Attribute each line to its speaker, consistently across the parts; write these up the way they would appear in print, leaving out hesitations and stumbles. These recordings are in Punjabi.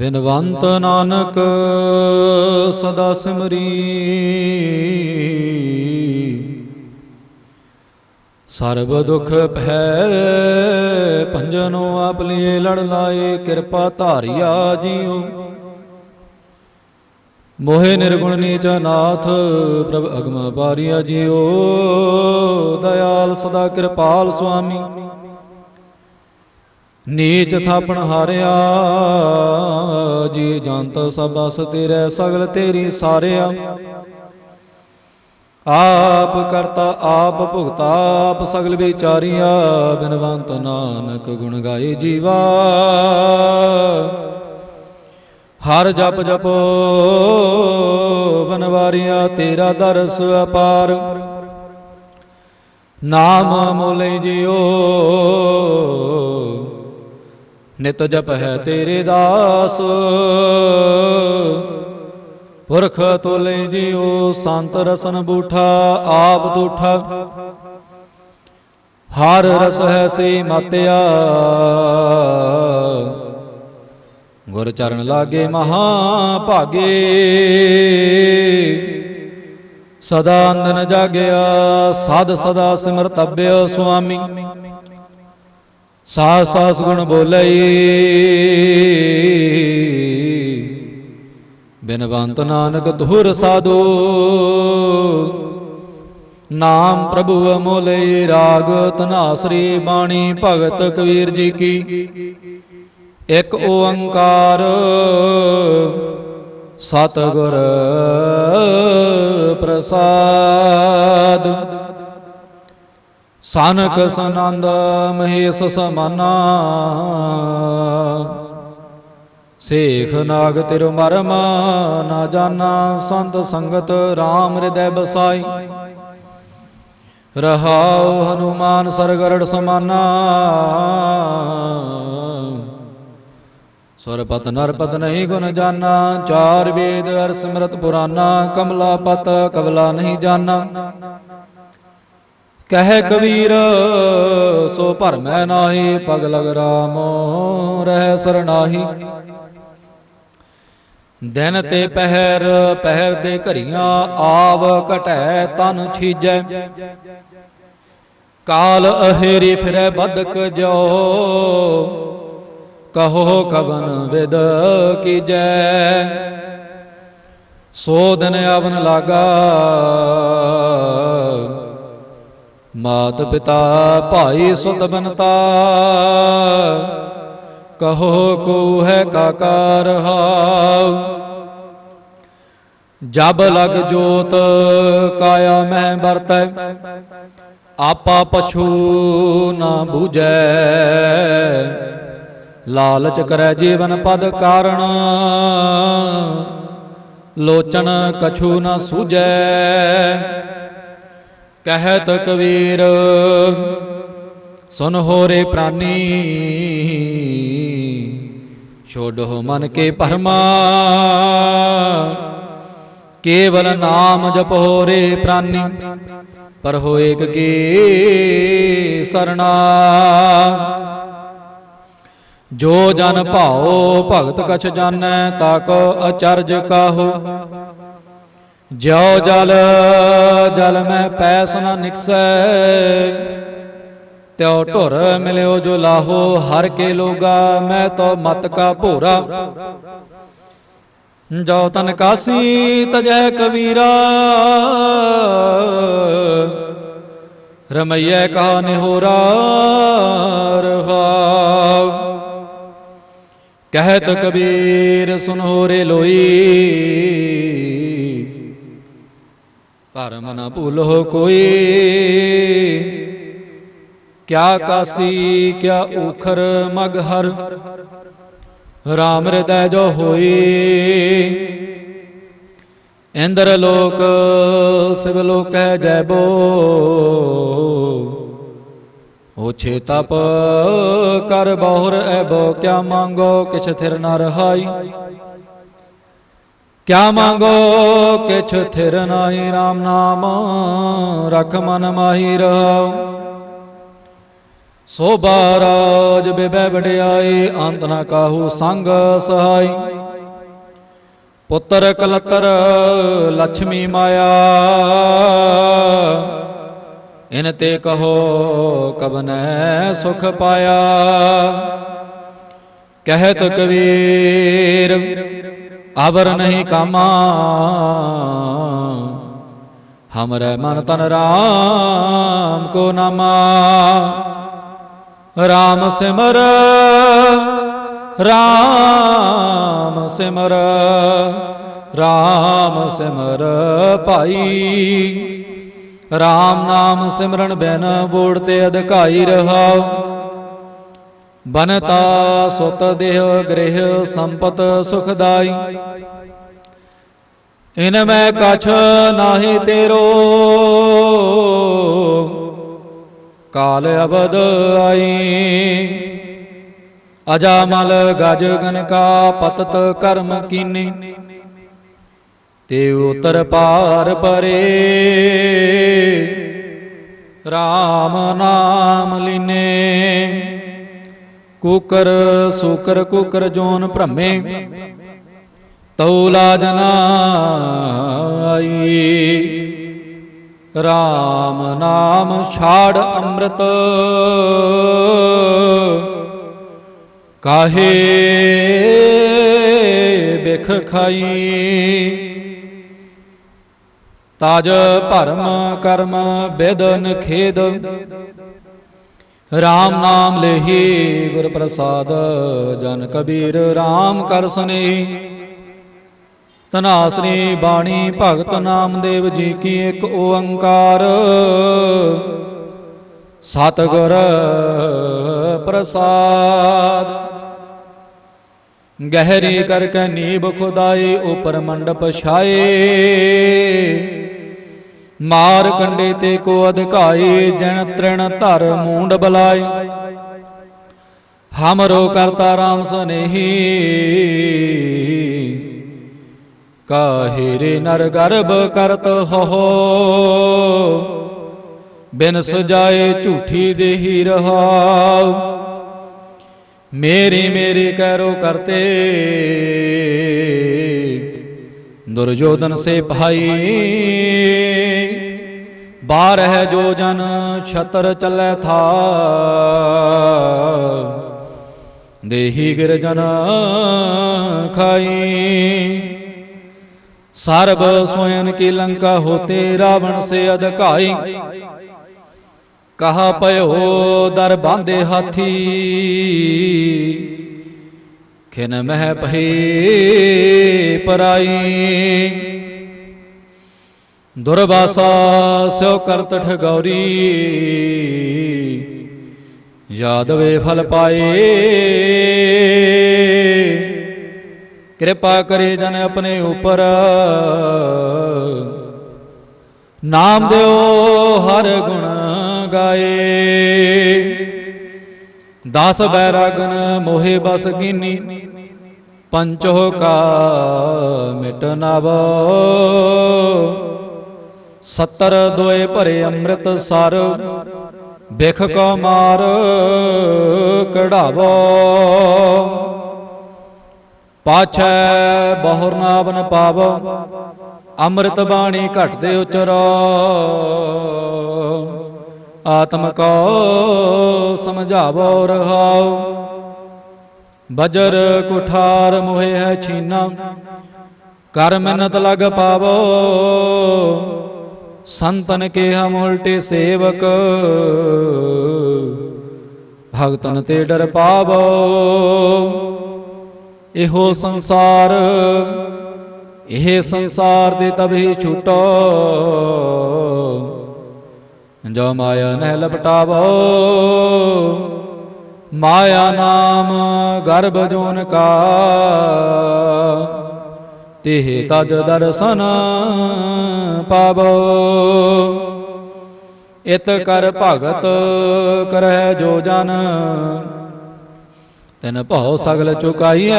Speaker 1: ਵਿਨਵੰਤ ਨਾਨਕ ਸਦਾ ਸਿਮਰੀ। ਸਰਬ ਦੁਖ ਭੈ ਭੰਜਨੋ ਆਪ ਲਿਏ ਲੜ ਲਾਏ। ਕਿਰਪਾ ਧਾਰਿਆ ਜੀਉ ਮੋਹਿ ਨਿਰਗੁਣ ਨੀਚ ਨਾਥ। ਪ੍ਰਭ ਅਗਮ ਪਾਰਿਆ ਜੀਓ ਦਇਆਲ ਸਦਾ ਕਿਰਪਾਲ ਸੁਆਮੀ। ਨੀਚ ਥਾਪਣ ਹਾਰਿਆ ਜੀ ਜੰਤ ਸਭ ਬਸ ਤੇਰੇ ਸਗਲ ਤੇਰੀ ਸਾਰਿਆ। ਆਪ ਕਰਤਾ ਆਪ ਭੁਗਤਾ ਆਪ ਸਗਲ ਵਿਚਾਰੀਆ। ਬਿਨਵੰਤ ਨਾਨਕ ਗੁਣ ਗਾਏ ਜੀਵਾ। ਹਰ ਜਪ ਜਪੋ ਬਨਵਾਰੀਆ ਤੇਰਾ ਦਰਸ ਅਪਾਰ। ਨਾਮ ਮੋਲੇ ਜਿਓ ਨਿਤ ਜਪ ਹੈ ਤੇਰੇ ਦਾਸ। ਪੁਰਖ ਤੋਲੇ ਜਿਓ ਸੰਤ ਰਸਨ ਬੂਠਾ ਆਪ ਦੂਠਾ। ਹਰ ਰਸ ਹੈ ਸੇ ਮਾਤਿਆ ਗੁਰ ਚਰਨ ਲਾਗੇ ਮਹਾ ਭਾਗੇ। ਸਦਾ ਅੰਦਨ ਜਾਗਿਆ ਸਾਧ ਸਦਾ ਸਿਮਰਤਬਿਆ ਸੁਆਮੀ। ਸਾਸ ਸਾਸ ਗੁਣ ਬੋਲਈ ਬਿਨਵੰਤ ਨਾਨਕ ਧੁਰ ਸਾਧੂ। ਨਾਮ ਪ੍ਰਭੂ ਅਮੋਲੇ ਰਾਗ ਧਨਾਸਰੀ ਬਾਣੀ ਭਗਤ ਕਬੀਰ ਜੀ ਕੀ। ਇਕ ਓੰਕਾਰ ਸਤਿਗੁਰ ਪ੍ਰਸਾਦ। ਸਾਨਕ ਸਨੰਦ ਮਹੇਸ਼ ਸਮਾਨਾ। ਸੇਖ ਨਾਗ ਤਿਰ ਮਰਮ ਨਾ ਜਾਨਾ। ਸੰਤ ਸੰਗਤ ਰਾਮ ਹਿਰਦੈ ਬਸਾਈ। ਰਹਾਉ ਹਨੂਮਾਨ ਸਰਗਰੜ ਸਮਾਨਾ। ਸੁਰਪਤ ਨਰਪਤ ਨਹੀਂ ਗੁਣ ਜਾਨਾ। ਚਾਰ ਵੇਦ ਅਰ ਸਿਮਰਤ ਪੁਰਾਨਾ। ਕਮਲਾ ਪਤ ਕਵਲਾ ਨਹੀਂ ਜਾਨਾ। ਕਹਿ ਕਬੀਰ ਸੋ ਭਰਮੈ ਨਾਹੀ। ਪਗ ਲਗ ਰਾਮ ਰਹਿ ਸਰਨਾਹੀ। ਦਿਨ ਤੇ ਪਹਿਰ ਪਹਿਰ ਦੇ ਘਰੀਆਂ। ਆਵ ਘਟੈ ਤਨ ਛੀਜੈ। ਕਾਲ ਅਹੇਰੀ ਫਿਰੈ ਬਦਕ ਜੋ। ਕਹੋ ਕਵਨ ਵਿਦ ਕੀਜੈ। ਸੋ ਦਿਨ ਆਵਨ ਲਾਗਾ। ਮਾਤ ਪਿਤਾ ਭਾਈ ਸੁਤ ਬਨਤਾ। ਕਹੋ ਕੋ ਹੈ ਕਾਕਾ ਰਹਾਉ। ਜਬ ਲਗ ਜੋਤ ਕਾਇਆ ਮਹਿ ਵਰਤੈ। ਆਪਾ ਪਛੂ ਨਾ ਬੂਝੈ। ਲਾਲਚ ਕਰੈ ਜੀਵਨ ਪਦ ਕਾਰਣ। ਲੋਚਨ ਕਛੂ ਨਾ ਸੂਝੈ। ਕਹਿਤ ਕਬੀਰ ਸੁਨ ਹੋ ਰੇ ਪ੍ਰਾਨੀ। ਛੋਡੋ ਮਨ ਕੇ ਭਰਮਾ। ਕੇਵਲ ਨਾਮ ਜਪੋ ਰੇ ਪ੍ਰਾਨੀ। ਪਰ ਹੋ ਏਕ ਕੀ ਸਰਣਾ। ਜੋ ਜਨ ਭਾਉ ਭਗਤ ਕਛ ਜਾਣੈ। ਤਾਕੋ ਅਚਰਜ ਕਾਹੂ। ਜਿਉ ਜਲ ਜਲ ਮੈਂ ਪੈਸ ਨਾ ਨਿਕਸੈ। ਤਿਉ ਢੁਰ ਮਿਲਿਓ ਜੋ ਲਾਹੋ। ਹਰ ਕੇ ਲੋਗਾ ਮੈਂ ਤੋ ਮਤ ਕਾ ਭੋਰਾ। ਜੋ ਤਨ ਕਾਸੀ ਤਜੈ ਕਬੀਰਾ। ਰਮਈਐ ਕਹਾ ਨਿਹੋਰਾ ਰਹਾਉ। ਕਹਿਤ ਕਬੀਰ ਸੁਨੋ ਰੇ ਲੋਈ। ਭਰਮ ਨ ਭੂਲੋ ਕੋਈ। ਕਿਆ ਕਾਸੀ ਕਿਆ ਊਖਰ ਮਗਹਰ। ਰਾਮ ਹਿਰਦੈ ਜੋ ਹੋਈ। ਇੰਦਰ ਲੋਕ ਸਿਵ ਲੋਕੈ ਜੈਬੋ। ਓਛੇ ਤਪ ਕਰ ਬਹੁਰ ਐਬੋ। ਕਿਆ ਮੰਗੋ ਕਿਛ ਥਿਰ ਨ ਰਹਾਈ। ਕਿਆ ਮੰਗੋ ਕਿਛ ਥਿਰ ਨਾਹੀ। ਰਾਮ ਨਾਮ ਰਖ ਮਨ ਮਾਹੀ ਰਹਾਉ। ਸੋਭਾ ਰਾਜ ਬਿਬੈ ਵਡਿਆਈ, ਅੰਤ ਨਾ ਕਾਹੂ ਸੰਗ ਸਹਾਈ। ਪੁੱਤਰ ਕਲਤਰ ਲక్ష్ਮੀ ਮਾਇਆ, ਇਨ ਤੇ ਕਹੋ ਕਬਨੈ ਸੁਖ ਪਾਇਆ। ਕਹਿਤ ਕਬੀਰ ਅਵਰ ਨਹੀਂ ਕਾਮਾ, ਹਮਰੇ ਮਨ ਤਨ ਰਾਮ ਕੋ ਨਾਮਾ। ਰਾਮ ਸਿਮਰ ਰਾਮ ਸਿਮਰ ਰਾਮ ਸਿਮਰ ਭਾਈ। ਰਾਮ ਨਾਮ ਸਿਮਰਨ ਬਿਨ ਬੋੜ ਤੇ ਅਧਿਕਾਈ ਰਹਾਉ। ਬਨਤਾ ਸੁਤ ਦੇਹ ਗ੍ਰਹਿ ਸੰਪਤ ਸੁਖਦਾਈ। ਇਨ ਮੈਂ ਕਛ ਨਾਹੀ ਤੇਰੋ, ਕਾਲ ਅਬਦ ਆਈ। ਅਜਾਮਲ ਗਜ ਗਨ ਕਾ ਪਤਤ ਕਰਮ ਕੀਨੀ, ਤੇ ਉਤਰ ਪਾਰ ਪਰੇ। ਰਾਮ ਨਾਮ ਲੀਨੇ ਕੂਕਰ ਸੂਕਰ ਕੂਕਰ ਜੋਨ ਭ੍ਰਮੇ, ਤਉ ਲਾਜ ਨਾ ਆਈ। ਰਾਮ ਨਾਮ ਛਾੜ ਅੰਮ੍ਰਿਤ, ਕਾਹੇ ਬਿਖ ਖਾਈ। ਤਾਜ ਭਰਮ ਕਰਮ ਬਿਦਨ ਖੇਦ, ਰਾਮ ਨਾਮ ਲੇਹੀ ਗੁਰ ਪ੍ਰਸਾਦ। ਜਨ ਕਬੀਰ ਰਾਮ ਕਰ ਸਨੇਹੀ, ਧਨਾਸਰੀ ਬਾਣੀ ਭਗਤ ਨਾਮਦੇਵ ਜੀ ਕੀ ਇੱਕ ਓੰਕਾਰ। ਸਤਿਗੁਰ ਪ੍ਰਸਾਦ। ਗਹਿਰੀ ਕਰਕੇ ਨੀਬ ਖੁਦਾਈ, ਉਪਰ ਮੰਡਪ ਛਾਏ। ਮਾਰ ਕੰਡੇ ਤੇ ਕੋ ਅਧਿਕਾਈ, ਜਨ ਤ੍ਰਿਣ ਧਰ ਮੂੰਡ ਬਲਾਈ। ਹਮਰੋ ਕਰਤਾ ਰਾਮ ਸਨੇਹੀ, ਕਾਹੇ ਰੇ ਨਰ ਗਰਭ ਕਰਤ ਹੋ। ਬਿਨ ਸਜਾਏ ਝੂਠੀ ਦੇਹੀ ਰਹਾਉ। ਮੇਰੀ ਮੇਰੀ ਕਹਿਰੋ ਕਰਤੇ, ਦੁਰਯੋਧਨ ਸੇ ਭਾਈ। ਬਾਰਹ ਜੋ ਜਨ ਛਤਰ ਚੱਲੈ ਥਾ, ਦੇਹੀ ਗਿਰਜਨ ਖਾਈ। ਸਰਬ स्वयं की लंका होते, रावण से अधकाई। कहा पयो दर बांधे हाथी, खिन मह पही पराई। दुर्वासा स्यो करत ठगौरी, यादवे फल पाए। कृपा करे जन अपने ऊपर, नाम देओ हर गुण गाए। दास बैरागन मोहे बस कीनी, पंचो का मिट नावो। 70 दोए भरे अमृत सार, बिख को मार कढ़ावो। पाछै बहुर ना बन पावो, अमृत बाणी घट दे उचरो। आत्म को समझावो रहाओ। बजर कुठार मोहे है छीना, कर मिन्नत लग पावो। संतन के हम उल्टे सेवक, भगतन ते डर पावो। ਇਹੋ ਸੰਸਾਰ, ਇਹ ਸੰਸਾਰ ਦੇ ਤਬੀ ਛੂਟੋ। ਜੋ ਮਾਇਆ ਨਹਿ ਲਪਟਾਵੋ। ਮਾਇਆ ਨਾਮ ਗਰਭ ਜੋਨ ਕਾ, ਤਿਹ ਤਜ ਦਰਸ਼ਨ ਪਾਵੋ। ਇਤ ਕਰ ਭਗਤ ਕਰਹਿ ਜੋ ਜਨ, ਤਿਨ ਭਉ ਸਗਲ ਚੁਕਾਈਐ।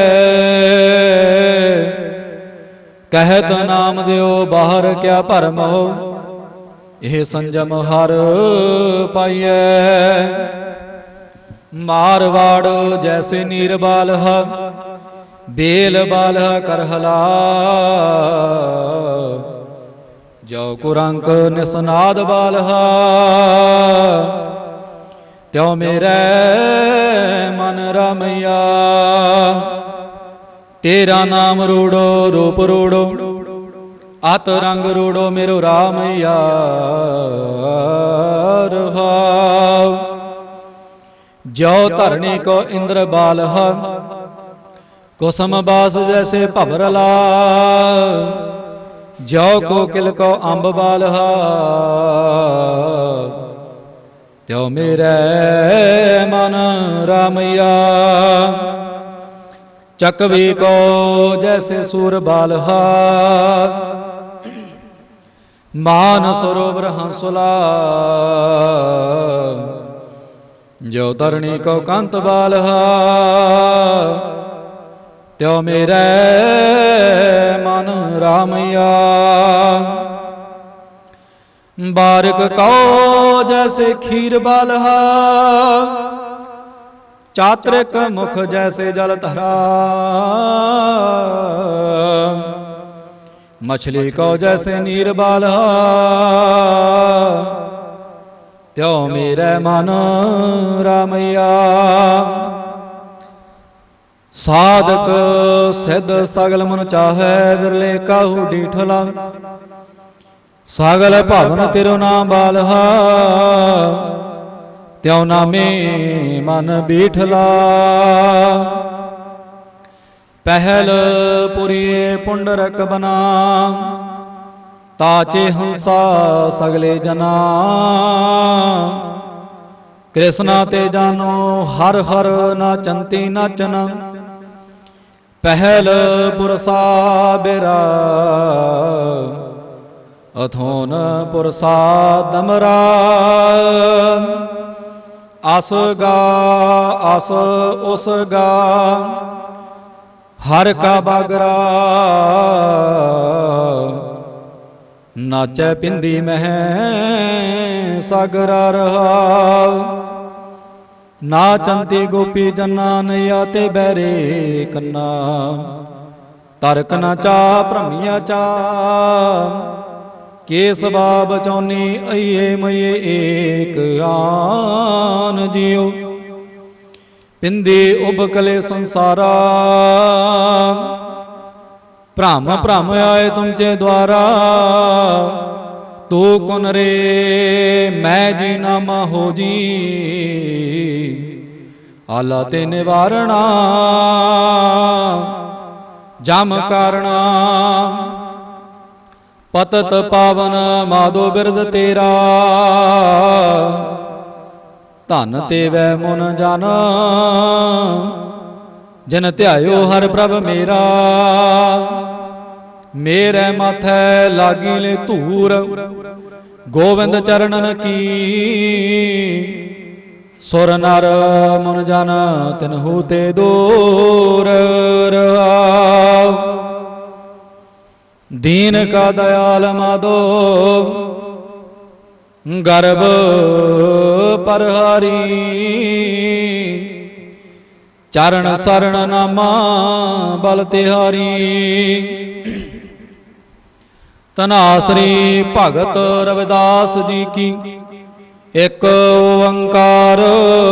Speaker 1: ਕਹਿਤ ਨਾਮ ਦਿਓ ਬਾਹਰ ਕਿਆ ਭਰਮ ਹੋ, ਇਹ ਸੰਜਮ ਹਰ ਪਾਈਐ। मारवाड़ जैसे नीर बालह बेल बालह करहला जो कुरंक निसनाद बालह त्यों मेरे मन रमैया तेरा नाम रूड़ो रूप रूड़ो अत रंग रूड़ो मेरो रामैया रहाओ जो धरणी को इंद्र बालह कुसुम बास जैसे भवरला जो कोकिल को अंब बालह त्यो मेरे मन रामैया चकवी को जैसे सूर बालह मान सरोवर हंसुला जो तरणी को कांत बालह त्यो मेरे मन रामैया बारिक को जैसे खीर बालह चात्रिक मुख जैसे जल धरा मछली को जैसे नीर बालह त्यो मेरे मन रामैया साधक सिद्ध सगल मन चाहे बिरले काहू डीठला सगल भवन तिरु नाम बालह त्यो नामे मन बीठला पहल पुरिये पुंडरक बना ताचे हंसा सगले जना कृष्णा ते जानो हर हर नाचंती नाचन पहल पुरसा बेरा अथोन पुरसा दमरा आस गा आस उस गा हर का बागरा नाचे पिंदी मह सागरा रहा नाचंती गोपी जन्ना नैया ते बैरे कन्ना तरक न चा भ्रमिया चा केस बाब चौनी अये मये एक आन जियो पिंदी उबकले संसारा भ्रम भ्रम आए तुमचे द्वारा तू कुन रे मैं जी नामा हो जी आला ते निवारणा जम कारणा पतत पावन माधो बिरद तेरा धन ते वै मुन जाना जिन ध्यायो हर प्रभ मेरा मेरे माथे लागी ले धूर गोविंद चरणन की सुर नर मुन जन तिन्हु ते दूर रहाओ दीन का दयाल माधो गर्भ परहारी चरण शरण नामा बल तिहारी तनासरी भगत रविदास जी की एक ओंकार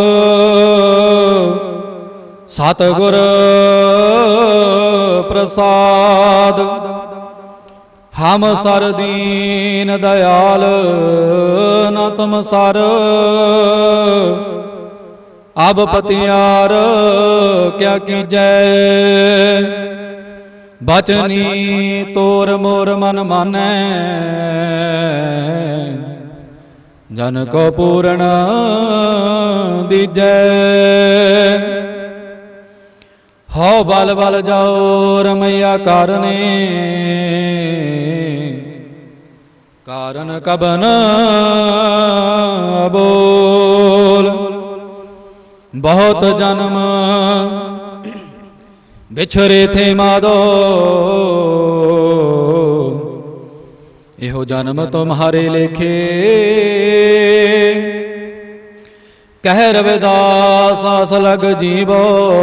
Speaker 1: सतगुर प्रसाद हम सर दीन दयाल न तुम सर अब पतियार क्या कीजै बचनी तोर मोर मन मानै जन को पूर्ण दीजै हो बल बल जाओ रमैया कारने कारण कबन बोल बहुत जन्म बिछरे थे माधो इहो जन्म तुम्हारे लेखे ਕਹਿ ਰਵਿਦਾਸ ਆਸ ਲਗ ਜੀਵੋ,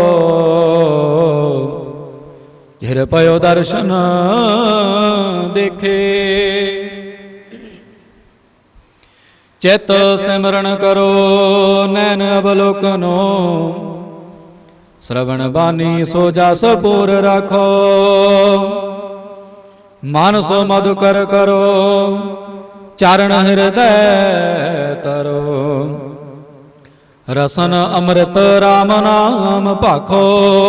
Speaker 1: ਜਿਰ ਪਇਓ ਦਰਸ਼ਨ ਦੇਖੇ। ਚਿਤ ਸਿਮਰਨ ਕਰੋ ਨੈਣ ਅਵਲੋਕਨੋ, ਸ਼ਰਵਣ ਬਾਣੀ ਸੋ ਜਸ ਪੂਰ ਰਾਖੋ। ਮਨ ਸੋ ਮਧੁਕਰ ਕਰੋ, ਚਰਨ ਹਿਰਦੈ ਤਰੋ। ਰਸਨ ਅੰਮ੍ਰਿਤ ਰਾਮ ਨਾਮ ਭਾਖੋ,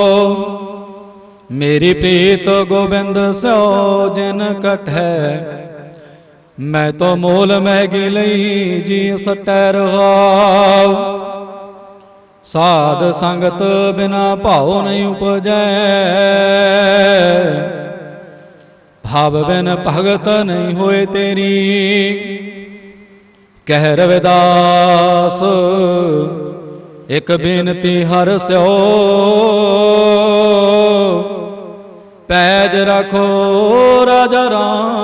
Speaker 1: ਮੇਰੀ ਪ੍ਰੀਤ ਗੋਬਿੰਦ ਸਿਓ ਜਿਨ ਕਟਹਿ। ਮੈਂ ਤੋ ਮੋਲ ਮੈਗੀ ਲਈ ਜੀ ਸਟੈ ਰਹਾਉ, ਸਾਧ ਸੰਗਤ ਬਿਨਾ ਭਾਉ ਨਹੀਂ ਉਪਜੈ। ਭਾਵ ਬਿਨ ਭਗਤ ਨਹੀਂ ਹੋਏ ਤੇਰੀ, ਕਹਿ ਰਵਿਦਾਸ ਇਕ ਬੇਨਤੀ ਹਰਿ ਸਿਓ। ਪੈਜ ਰੱਖੋ ਰਾਜਾ ਰਾਮ